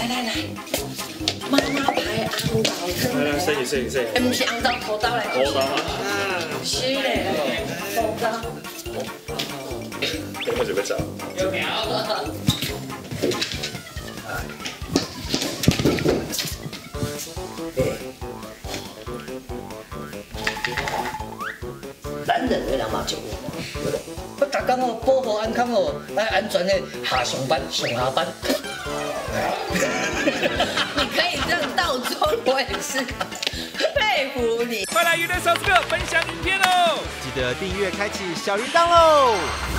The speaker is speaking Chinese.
来，妈妈牌红枣汤。 来，洗。 不是红枣土豆来。 土豆啊？ 是嘞，土豆。 我就要走。 有苗。咱认为人嘛就有。我逐工哦保护安康哦，来安全的下上班上下班。你可以这样倒装，我也是佩服你。 快来娱乐小时刻分享影片哦！ 记得订阅，开启小铃铛喽！